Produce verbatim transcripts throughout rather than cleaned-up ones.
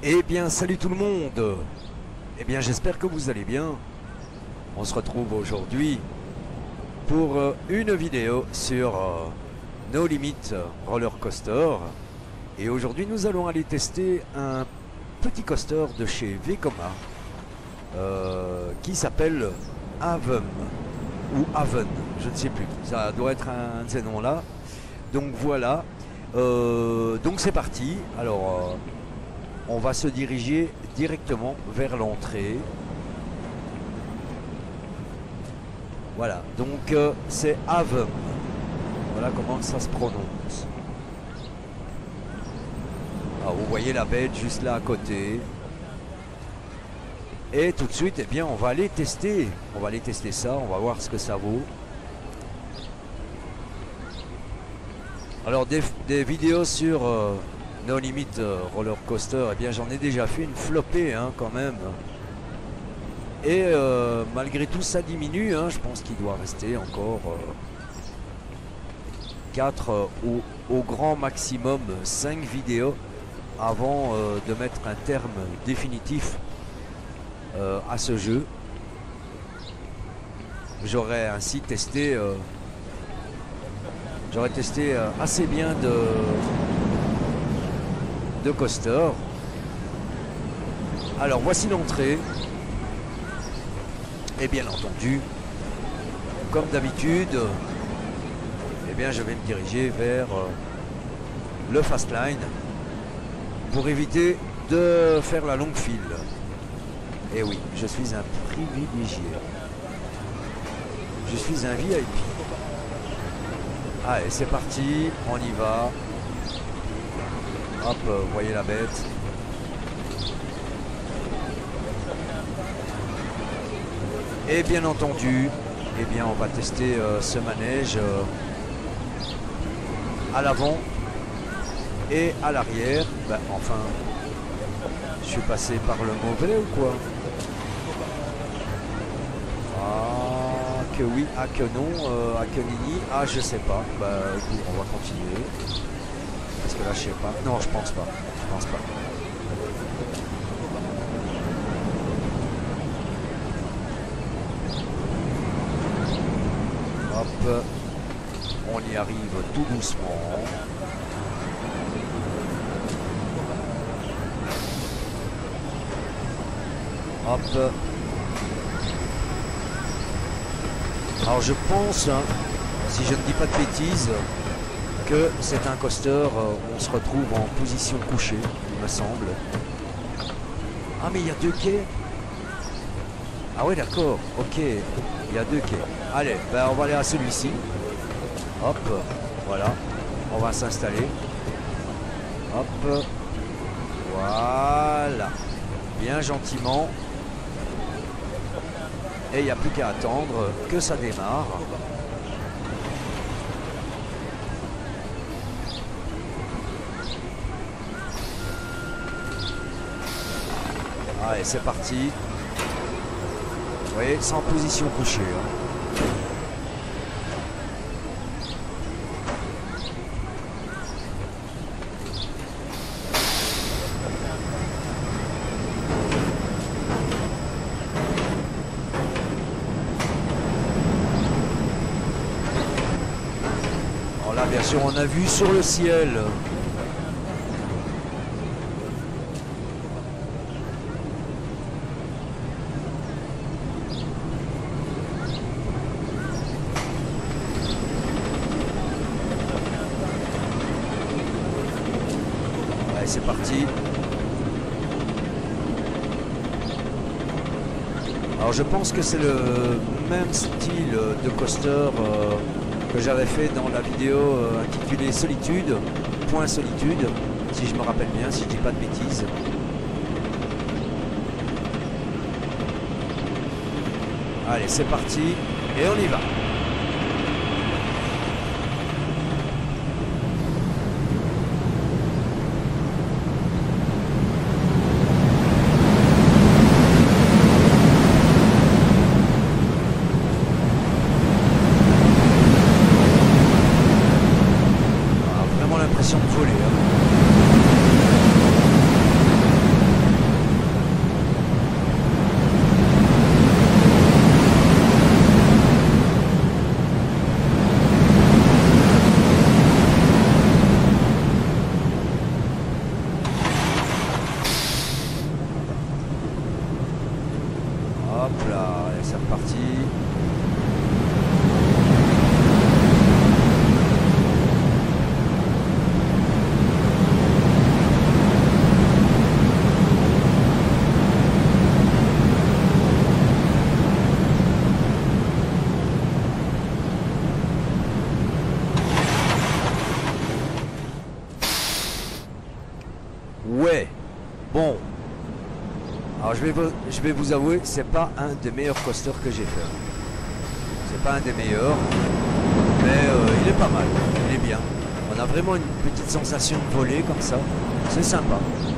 Eh bien, salut tout le monde. Eh bien, j'espère que vous allez bien. On se retrouve aujourd'hui pour euh, une vidéo sur euh, No Limit Roller Coaster. Et aujourd'hui, nous allons aller tester un petit coaster de chez Vekoma euh, qui s'appelle Haven ou Haven, je ne sais plus. Ça doit être un de ces noms-là. Donc voilà. Euh, donc c'est parti. Alors. Euh, On va se diriger directement vers l'entrée. Voilà, donc euh, c'est Haven. Voilà comment ça se prononce. Alors, vous voyez la bête juste là à côté. Et tout de suite, eh bien, on va aller tester. On va aller tester ça, on va voir ce que ça vaut. Alors, des, des vidéos sur... Euh, No Limit euh, Roller Coaster, eh bien j'en ai déjà fait une flopée hein, quand même. Et euh, malgré tout ça diminue, hein, je pense qu'il doit rester encore euh, quatre euh, ou au grand maximum cinq vidéos avant euh, de mettre un terme définitif euh, à ce jeu. J'aurais ainsi testé, euh, j'aurais testé euh, assez bien de... de coaster. Alors voici l'entrée et bien entendu comme d'habitude eh bien je vais me diriger vers euh, le fast line pour éviter de faire la longue file. Et oui, je suis un privilégié, je suis un V I P. Allez, c'est parti, on y va. Hop, vous voyez la bête. Et bien entendu, eh bien on va tester euh, ce manège euh, à l'avant et à l'arrière. Ben, enfin, je suis passé par le mauvais ou quoi? Ah, que oui, ah que non, euh, ah que nini, ah je sais pas. Bah écoute, on va continuer. Parce que là, je sais pas. Non, je pense pas. Je pense pas. Hop. On y arrive tout doucement. Hop. Alors, je pense, hein, si je ne dis pas de bêtises, que c'est un coaster où on se retrouve en position couchée, il me semble. Ah mais il y a deux quais. Ah ouais d'accord, ok, il y a deux quais. Allez, ben on va aller à celui-ci. Hop, voilà, on va s'installer. Hop, voilà, bien gentiment. Et il n'y a plus qu'à attendre que ça démarre. Allez, c'est parti. Vous voyez, c'est en position couchée. Hein. Alors là, bien sûr, on a vu sur le ciel. C'est parti. Alors je pense que c'est le même style de coaster euh, que j'avais fait dans la vidéo euh, intitulée Solitude, Point Solitude, si je me rappelle bien, si je dis pas de bêtises. Allez, c'est parti et on y va. l'impression de voler. Hein. Hop là, et c'est reparti. Ouais, bon. Alors je vais vous, je vais vous avouer, c'est pas un des meilleurs coasters que j'ai fait. C'est pas un des meilleurs, mais euh, il est pas mal, il est bien. On a vraiment une petite sensation de voler comme ça, c'est sympa.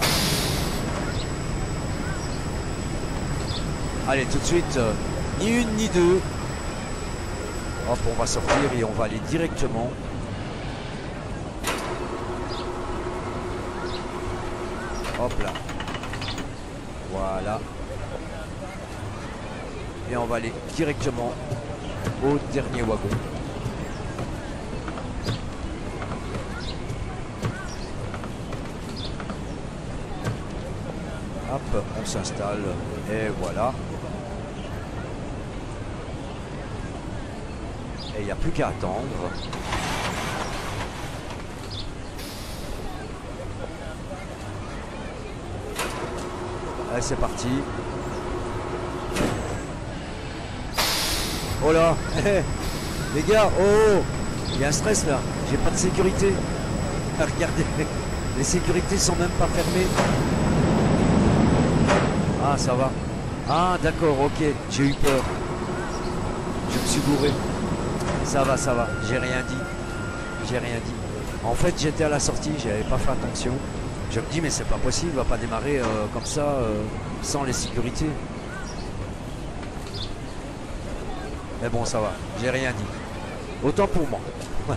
Allez, tout de suite, euh, ni une ni deux. Hop, on va sortir et on va aller directement. Hop là. Voilà. Et on va aller directement au dernier wagon. Hop, on s'installe. Et voilà. Et il n'y a plus qu'à attendre. Allez, c'est parti. Oh là, les gars, oh, il y a un stress là. J'ai pas de sécurité. Regardez, les sécurités sont même pas fermées. Ah, ça va. Ah, d'accord, ok. J'ai eu peur. Je me suis bourré. Ça va, ça va. J'ai rien dit. J'ai rien dit. En fait, j'étais à la sortie, j'avais pas fait attention. Je me dis, mais c'est pas possible, il va pas démarrer euh, comme ça, euh, sans les sécurités. Mais bon, ça va, j'ai rien dit. Autant pour moi.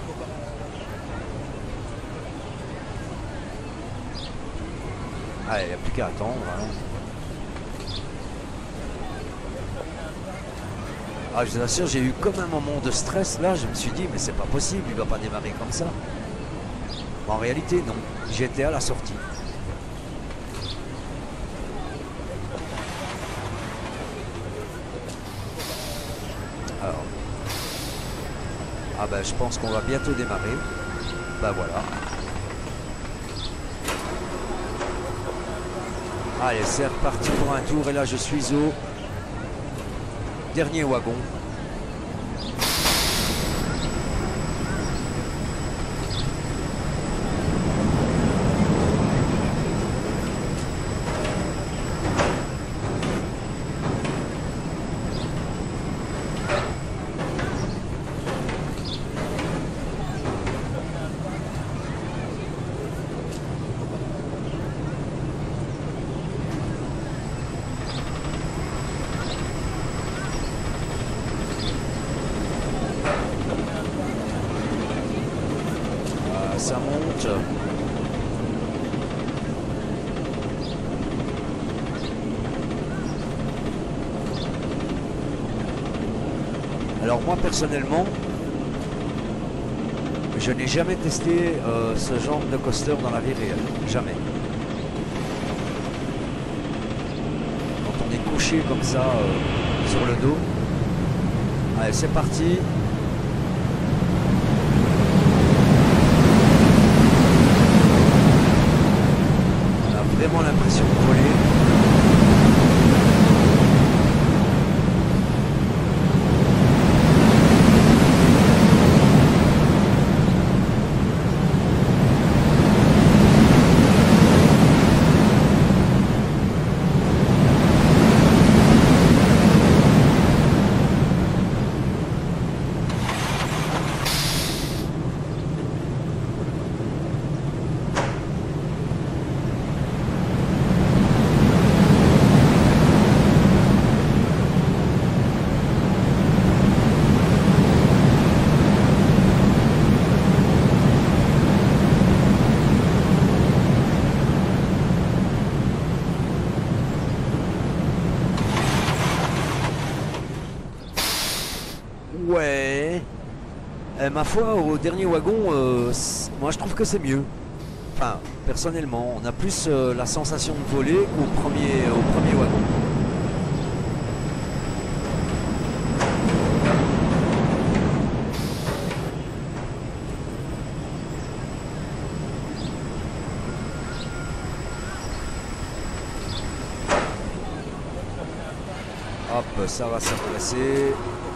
Allez, il n'y a plus qu'à attendre. Hein. Ah, je vous assure, j'ai eu comme un moment de stress là, je me suis dit, mais c'est pas possible, il va pas démarrer comme ça. En réalité, non. J'étais à la sortie. Alors. Ah ben, je pense qu'on va bientôt démarrer. Ben voilà. Allez, c'est reparti pour un tour. Et là, je suis au dernier wagon. Ça monte. Alors moi personnellement, je n'ai jamais testé euh, ce genre de coaster dans la vie réelle. Jamais. Quand on est couché comme ça euh, sur le dos. Allez, c'est parti. Vraiment l'impression de voler. Ouais. Et ma foi, au dernier wagon, euh, moi je trouve que c'est mieux. Enfin, personnellement, on a plus euh, la sensation de voler qu'au premier, au premier wagon. Hop, ça va s'intéresser.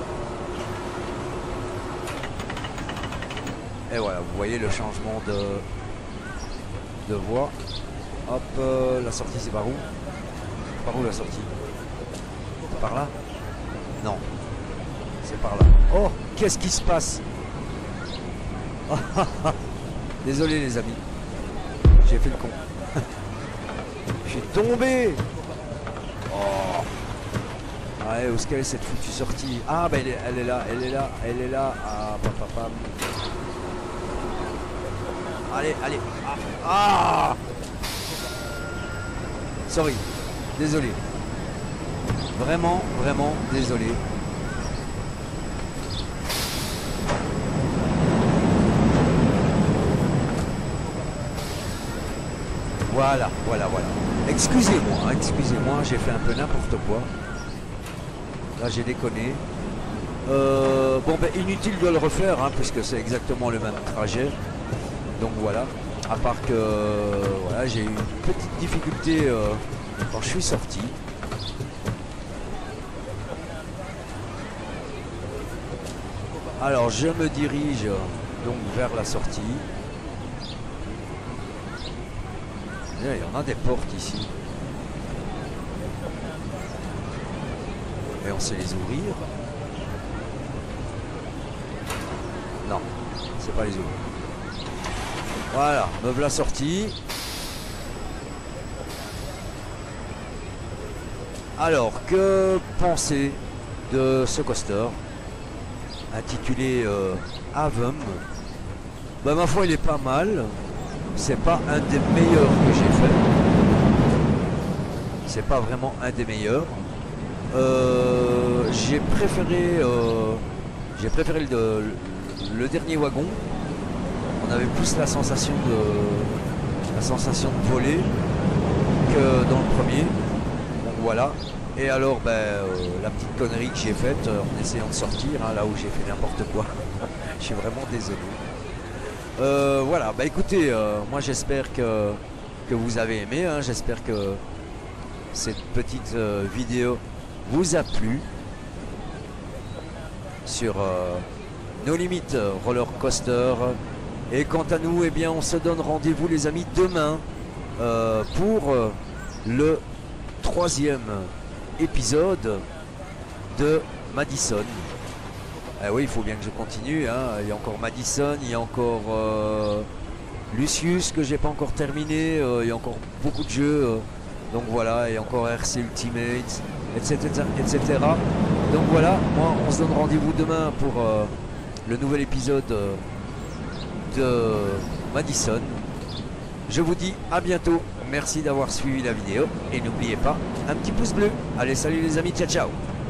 Et voilà, vous voyez le changement de, de voie. Hop, euh, la sortie c'est par où? Par où la sortie? C'est par là? Non. C'est par là. Oh, qu'est-ce qui se passe? Désolé les amis. J'ai fait le con. Je suis tombé. Oh. Ouais, où est-ce qu'elle est cette foutue sortie? Ah, bah elle est, elle est là, elle est là, elle est là. Ah, papa, papa. Allez, allez. Ah, ah. Sorry. Désolé. Vraiment, vraiment désolé. Voilà, voilà, voilà. Excusez-moi, hein, excusez-moi, j'ai fait un peu n'importe quoi. Là, j'ai déconné. Euh, bon, ben, inutile de le refaire, hein, puisque c'est exactement le même trajet. Donc voilà. À part que voilà, j'ai eu une petite difficulté euh, quand je suis sorti. Alors, je me dirige donc vers la sortie. Il y en a des portes ici. Et on sait les ouvrir. Non, c'est pas les ouvrir. Voilà, me voilà sortie. Alors, que penser de ce coaster intitulé euh, Avum? Bah ma foi, il est pas mal. C'est pas un des meilleurs que j'ai fait. C'est pas vraiment un des meilleurs. Euh, j'ai préféré, euh, j'ai préféré le, le dernier wagon. On avait plus la sensation de, la sensation de voler que dans le premier. Donc voilà. Et alors, ben, euh, la petite connerie que j'ai faite euh, en essayant de sortir, hein, là où j'ai fait n'importe quoi. Je suis vraiment désolé. Euh, voilà, bah écoutez, euh, moi j'espère que, que vous avez aimé, hein, j'espère que cette petite euh, vidéo vous a plu sur euh, No Limit Roller Coaster. Et quant à nous, eh bien, on se donne rendez-vous les amis demain euh, pour euh, le troisième épisode de Madison. Ah oui, il faut bien que je continue, hein. Il y a encore Madison, il y a encore euh, Lucius que j'ai pas encore terminé, euh, il y a encore beaucoup de jeux, euh, donc voilà, et encore R C Ultimate, et cetera, et cetera. Donc voilà, moi on se donne rendez-vous demain pour euh, le nouvel épisode euh, de Madison. Je vous dis à bientôt, merci d'avoir suivi la vidéo, et n'oubliez pas, un petit pouce bleu. Allez, salut les amis, ciao ciao.